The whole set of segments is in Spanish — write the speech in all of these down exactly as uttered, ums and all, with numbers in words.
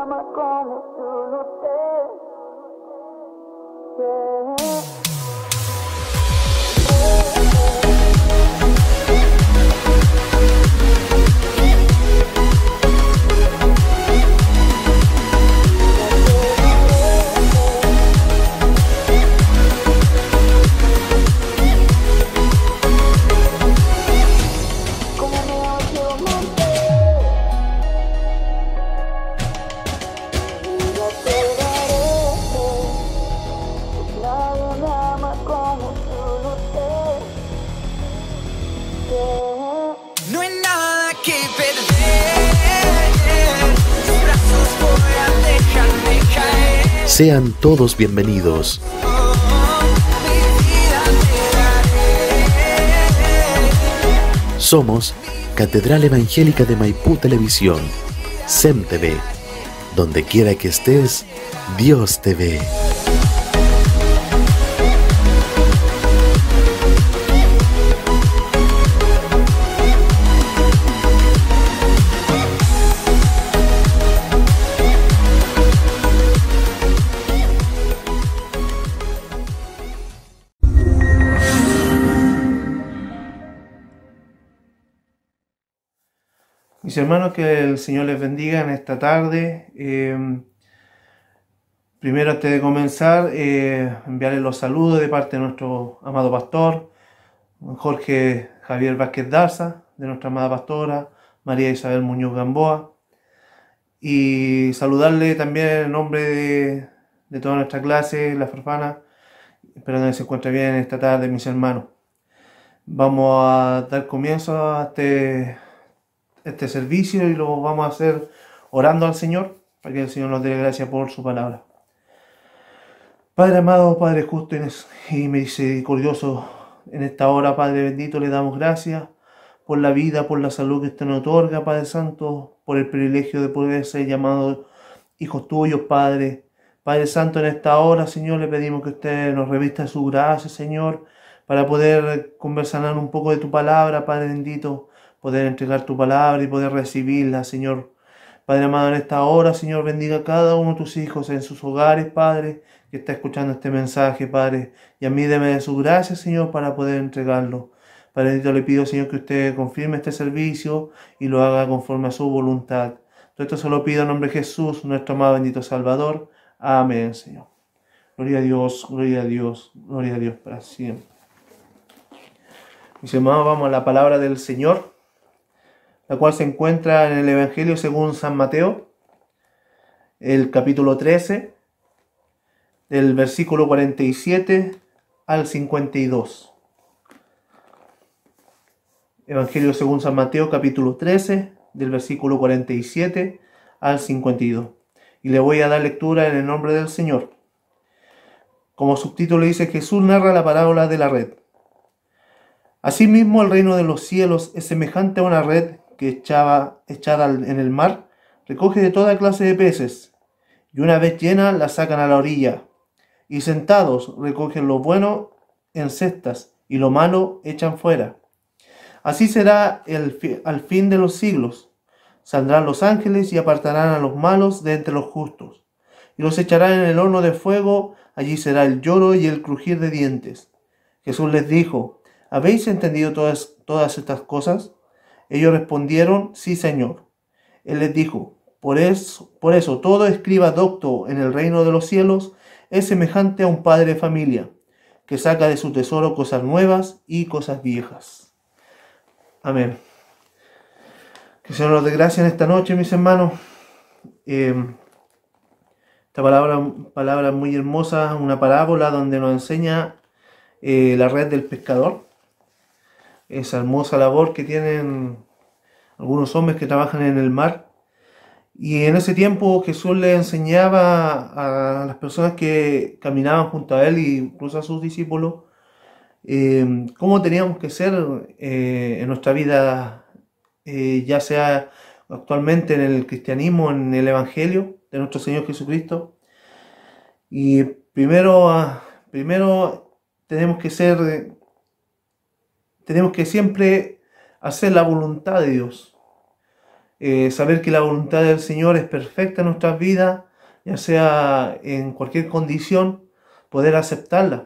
ama como tú lo sé. No hay nada que perder, tus brazos voy a dejarme caer. Sean todos bienvenidos. Oh, mi vida te daré. Somos Catedral Evangélica de Maipú Televisión, S E M T V. Donde quiera que estés, Dios te ve. Mis hermanos, que el Señor les bendiga en esta tarde. Eh, primero, antes de comenzar, eh, enviarles los saludos de parte de nuestro amado pastor, Jorge Javier Vázquez Darza, de nuestra amada pastora, María Isabel Muñoz Gamboa, y saludarle también en nombre de, de toda nuestra clase, la Farfana, esperando que se encuentre bien esta tarde, mis hermanos. Vamos a dar comienzo a este... este servicio y lo vamos a hacer orando al Señor para que el Señor nos dé gracia por su palabra. Padre amado, Padre justo y misericordioso, en esta hora, Padre bendito, le damos gracias por la vida, por la salud que usted nos otorga, Padre Santo, por el privilegio de poder ser llamados hijos tuyos, Padre. Padre Santo, en esta hora, Señor, le pedimos que usted nos revista de su gracia, Señor, para poder conversar un poco de tu palabra, Padre bendito, poder entregar tu palabra y poder recibirla, Señor. Padre amado, en esta hora, Señor, bendiga a cada uno de tus hijos en sus hogares, Padre, que está escuchando este mensaje, Padre, y a mí deme de su gracia, Señor, para poder entregarlo. Padre bendito, le pido, Señor, que usted confirme este servicio y lo haga conforme a su voluntad. Todo esto se lo pido en nombre de Jesús, nuestro amado bendito Salvador. Amén, Señor. Gloria a Dios, gloria a Dios, gloria a Dios para siempre. Mis hermanos, vamos a la palabra del Señor, la cual se encuentra en el Evangelio según San Mateo, el capítulo trece, del versículo cuarenta y siete al cincuenta y dos. Evangelio según San Mateo, capítulo trece, del versículo cuarenta y siete al cincuenta y dos. Y le voy a dar lectura en el nombre del Señor. Como subtítulo dice, Jesús narra la parábola de la red. Asimismo, el reino de los cielos es semejante a una red que echaba, echada en el mar, recoge de toda clase de peces, y una vez llena la sacan a la orilla, y sentados recogen lo bueno en cestas, y lo malo echan fuera. Así será el, al fin de los siglos. Saldrán los ángeles y apartarán a los malos de entre los justos, y los echarán en el horno de fuego, allí será el lloro y el crujir de dientes. Jesús les dijo, ¿habéis entendido todas, todas estas cosas? Ellos respondieron, sí, Señor. Él les dijo, por eso, por eso todo escriba docto en el reino de los cielos es semejante a un padre de familia, que saca de su tesoro cosas nuevas y cosas viejas. Amén. Que el Señor nos dé gracia en esta noche, mis hermanos. Eh, esta palabra, palabra muy hermosa, una parábola donde nos enseña eh, la red del pescador. Esa hermosa labor que tienen algunos hombres que trabajan en el mar. Y en ese tiempo Jesús le enseñaba a las personas que caminaban junto a él y incluso a sus discípulos eh, cómo teníamos que ser eh, en nuestra vida, eh, ya sea actualmente en el cristianismo, en el Evangelio de nuestro Señor Jesucristo. Y primero, primero tenemos que ser... Tenemos que siempre hacer la voluntad de Dios. eh, saber que la voluntad del Señor es perfecta en nuestras vidas, ya sea en cualquier condición, poder aceptarla.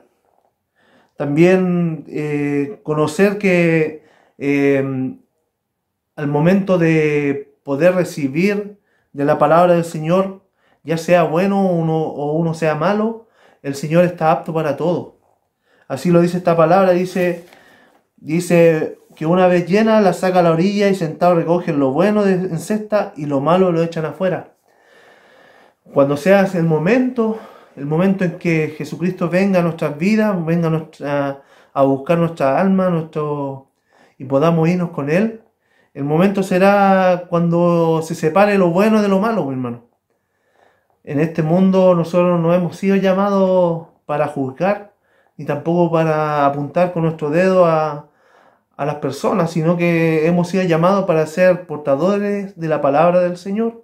También eh, conocer que eh, al momento de poder recibir de la palabra del Señor, ya sea bueno uno, o uno sea malo, el Señor está apto para todo. Así lo dice esta palabra, dice, dice que una vez llena la saca a la orilla y sentado recogen lo bueno de, en cesta y lo malo lo echan afuera. Cuando sea el momento, el momento en que Jesucristo venga a nuestras vidas, venga a, nuestra, a buscar nuestra alma nuestro, y podamos irnos con Él, el momento será cuando se separe lo bueno de lo malo, mi hermano. En este mundo nosotros no hemos sido llamados para juzgar, ni tampoco para apuntar con nuestro dedo a, a las personas, sino que hemos sido llamados para ser portadores de la palabra del Señor.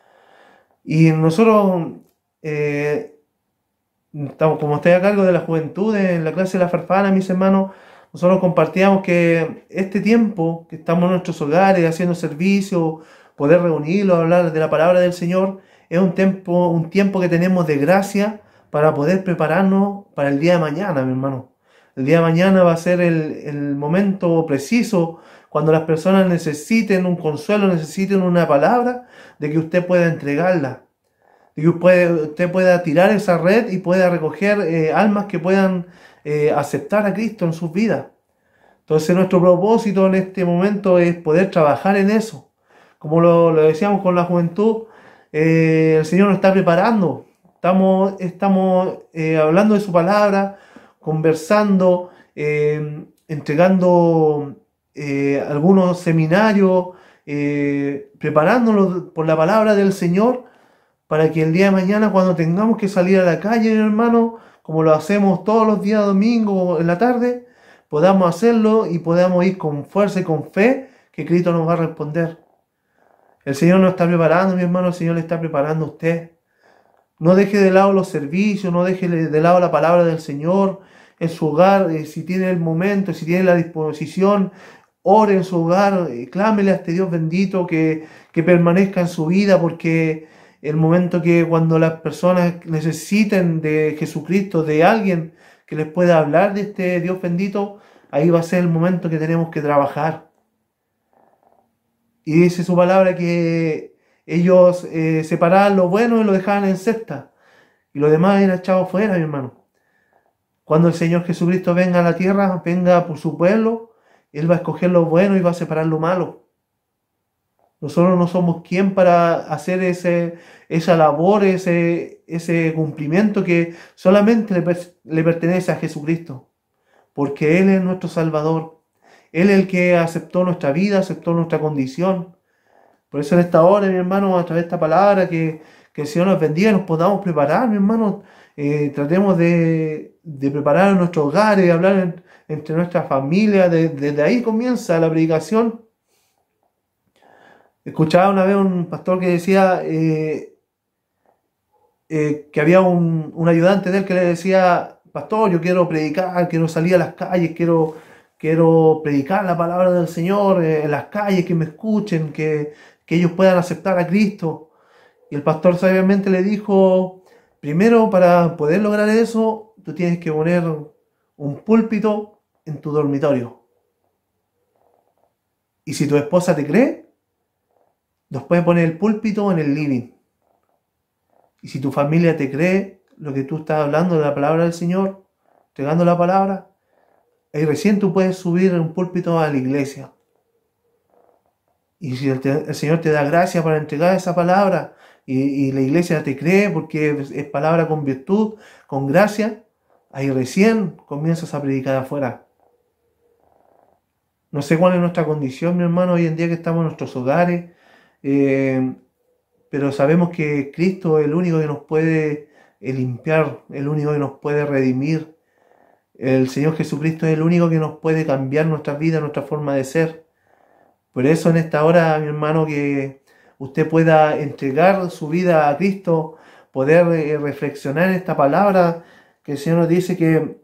Y nosotros, eh, estamos, como estoy a cargo de la juventud en la clase de la farfana, mis hermanos, nosotros compartíamos que este tiempo que estamos en nuestros hogares haciendo servicio, poder reunirlos, hablar de la palabra del Señor, es un tiempo, un tiempo que tenemos de gracia para poder prepararnos para el día de mañana, mi hermano. El día de mañana va a ser el, el momento preciso cuando las personas necesiten un consuelo, necesiten una palabra, de que usted pueda entregarla, de que usted, usted pueda tirar esa red y pueda recoger eh, almas que puedan eh, aceptar a Cristo en sus vidas. Entonces nuestro propósito en este momento es poder trabajar en eso. Como lo, lo decíamos con la juventud, eh, el Señor nos está preparando. Estamos, estamos eh, hablando de su palabra, conversando, eh, entregando eh, algunos seminarios, eh, preparándonos por la palabra del Señor, para que el día de mañana, cuando tengamos que salir a la calle, hermano, como lo hacemos todos los días domingos en la tarde, podamos hacerlo y podamos ir con fuerza y con fe que Cristo nos va a responder. El Señor nos está preparando, mi hermano, el Señor le está preparando a usted. No deje de lado los servicios, no deje de lado la palabra del Señor en su hogar. Eh, si tiene el momento, si tiene la disposición, ore en su hogar, eh, clámele a este Dios bendito que, que permanezca en su vida, porque el momento que cuando las personas necesiten de Jesucristo, de alguien que les pueda hablar de este Dios bendito, ahí va a ser el momento que tenemos que trabajar. Y dice su palabra que ellos eh, separaban lo bueno y lo dejaban en cesta, y lo demás era echado fuera, mi hermano. Cuando el Señor Jesucristo venga a la tierra, venga por su pueblo, Él va a escoger lo bueno y va a separar lo malo. Nosotros no somos quien para hacer ese, esa labor, ese, ese cumplimiento que solamente le, le pertenece a Jesucristo, porque Él es nuestro Salvador. Él es el que aceptó nuestra vida, aceptó nuestra condición. Por eso en esta hora, mi hermano, a través de esta palabra, que, que el Señor nos bendiga, nos podamos preparar, mi hermano. Eh, tratemos de, de preparar nuestros hogares, hablar en, entre nuestras familias. De, desde ahí comienza la predicación. Escuchaba una vez un pastor que decía eh, eh, que había un, un ayudante de él que le decía: pastor, yo quiero predicar, quiero salir a las calles, quiero, quiero predicar la palabra del Señor eh, en las calles, que me escuchen, que, que ellos puedan aceptar a Cristo. Y el pastor sabiamente le dijo: primero, para poder lograr eso, tú tienes que poner un púlpito en tu dormitorio. Y si tu esposa te cree, nos puede poner el púlpito en el living. Y si tu familia te cree lo que tú estás hablando de la palabra del Señor, entregando la palabra, ahí recién tú puedes subir un púlpito a la iglesia. Y si el, el Señor te da gracia para entregar esa palabra, y, y la iglesia te cree porque es, es palabra con virtud, con gracia, ahí recién comienzas a predicar afuera. No sé cuál es nuestra condición, mi hermano, hoy en día que estamos en nuestros hogares, eh, pero sabemos que Cristo es el único que nos puede limpiar, el único que nos puede redimir. El Señor Jesucristo es el único que nos puede cambiar nuestra vida, nuestra forma de ser. Por eso en esta hora, mi hermano, que usted pueda entregar su vida a Cristo, poder eh, reflexionar en esta palabra que el Señor nos dice que,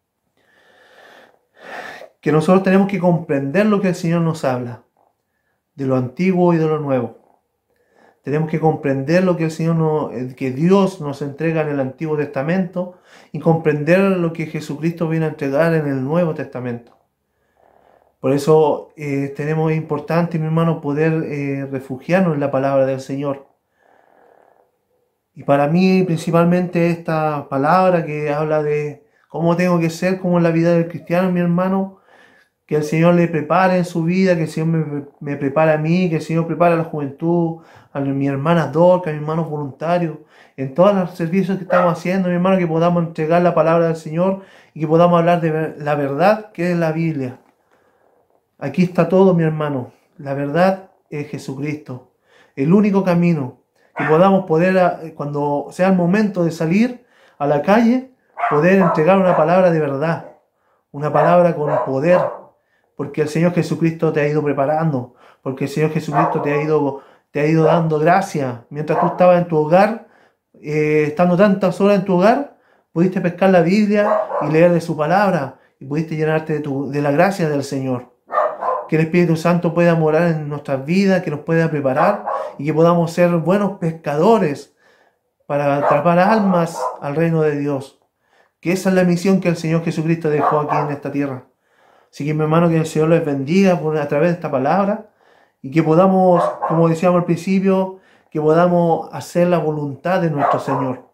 que nosotros tenemos que comprender lo que el Señor nos habla. de lo antiguo y de lo nuevo. Tenemos que comprender lo que el Señor nos, que Dios nos entrega en el Antiguo Testamento y comprender lo que Jesucristo viene a entregar en el Nuevo Testamento. Por eso eh, tenemos es importante, mi hermano, poder eh, refugiarnos en la palabra del Señor. Y para mí, principalmente, esta palabra que habla de cómo tengo que ser, como en la vida del cristiano, mi hermano, que el Señor le prepare en su vida, que el Señor me, me prepare a mí, que el Señor prepare a la juventud, a mis hermanas Dorcas, a mis hermanos voluntarios, en todos los servicios que estamos haciendo, mi hermano, que podamos entregar la palabra del Señor y que podamos hablar de la verdad que es la Biblia. Aquí está todo, mi hermano. La verdad es Jesucristo, el único camino. Que podamos poder, cuando sea el momento de salir a la calle, poder entregar una palabra de verdad, una palabra con poder, porque el Señor Jesucristo te ha ido preparando, porque el Señor Jesucristo te ha ido, te ha ido dando gracia. Mientras tú estabas en tu hogar, eh, estando tantas horas en tu hogar, pudiste pescar la Biblia y leer de su palabra, y pudiste llenarte de, tu, de la gracia del Señor. Que el Espíritu Santo pueda morar en nuestras vidas, que nos pueda preparar y que podamos ser buenos pescadores para atrapar almas al reino de Dios. Que esa es la misión que el Señor Jesucristo dejó aquí en esta tierra. Así que mi hermano, que el Señor les bendiga por, a través de esta palabra y que podamos, como decíamos al principio, que podamos hacer la voluntad de nuestro Señor.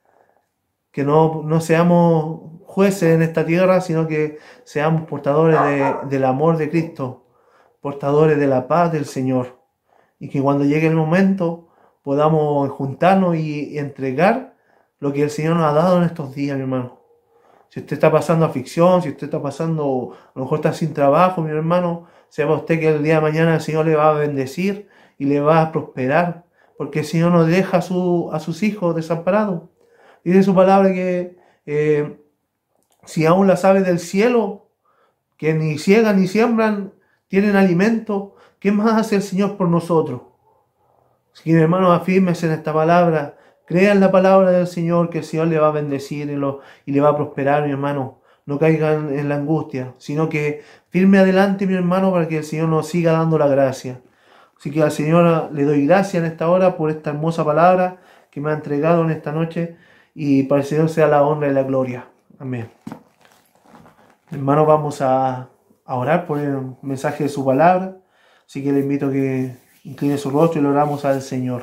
Que no, no seamos jueces en esta tierra, sino que seamos portadores de, del amor de Cristo, portadores de la paz del Señor, y que cuando llegue el momento podamos juntarnos y, y entregar lo que el Señor nos ha dado en estos días, mi hermano. Si usted está pasando aflicción, si usted está pasando, a lo mejor está sin trabajo, mi hermano, sepa usted que el día de mañana el Señor le va a bendecir y le va a prosperar, porque el Señor no deja a, su, a sus hijos desamparados. Dice su palabra que eh, si aún las aves del cielo, que ni ciegan ni siembran, tienen alimento, ¿qué más hace el Señor por nosotros? Así que, mi hermano, afírmese en esta palabra, crea en la palabra del Señor, que el Señor le va a bendecir y, lo, y le va a prosperar, mi hermano. No caigan en la angustia, sino que firme adelante, mi hermano, para que el Señor nos siga dando la gracia. Así que al Señor le doy gracias en esta hora por esta hermosa palabra que me ha entregado en esta noche, y para el Señor sea la honra y la gloria. Amén. Hermanos, vamos a, a orar por el mensaje de su palabra. Así que le invito a que incline su rostro y le oramos al Señor.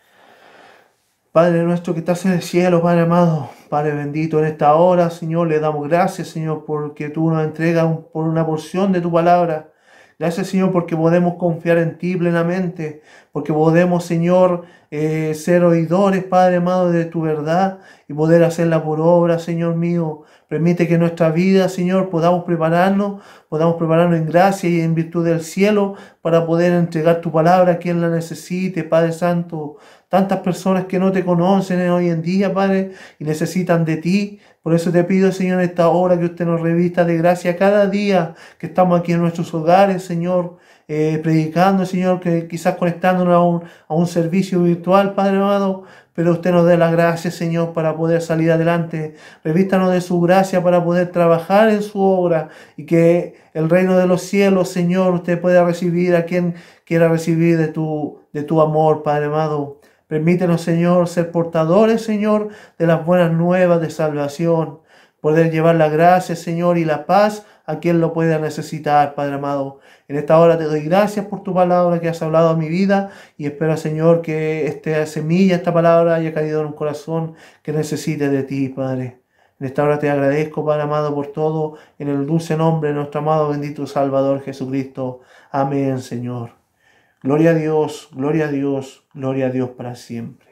Padre nuestro que estás en el cielo, Padre amado, Padre bendito, en esta hora, Señor, le damos gracias, Señor, porque tú nos entregas un, por una porción de tu palabra. Gracias, Señor, porque podemos confiar en ti plenamente, porque podemos, Señor, eh, ser oidores, Padre amado, de tu verdad y poder hacerla por obra, Señor mío. Permite que en nuestra vida, Señor, podamos prepararnos, podamos prepararnos en gracia y en virtud del cielo para poder entregar tu palabra a quien la necesite, Padre Santo. Tantas personas que no te conocen hoy en día, Padre, y necesitan de ti. Por eso te pido, Señor, en esta hora que usted nos revista de gracia cada día que estamos aquí en nuestros hogares, Señor, eh, predicando, Señor, que quizás conectándonos a un, a un servicio virtual, Padre amado, pero usted nos dé la gracia, Señor, para poder salir adelante. Revístanos de su gracia para poder trabajar en su obra y que el reino de los cielos, Señor, usted pueda recibir a quien quiera recibir de tu, de tu amor, Padre amado. Permítenos, Señor, ser portadores, Señor, de las buenas nuevas de salvación. Poder llevar la gracia, Señor, y la paz a quien lo pueda necesitar, Padre amado. En esta hora te doy gracias por tu palabra que has hablado a mi vida y espero, Señor, que esta semilla, esta palabra haya caído en un corazón que necesite de ti, Padre. En esta hora te agradezco, Padre amado, por todo, en el dulce nombre de nuestro amado bendito Salvador Jesucristo. Amén, Señor. Gloria a Dios, gloria a Dios, gloria a Dios para siempre.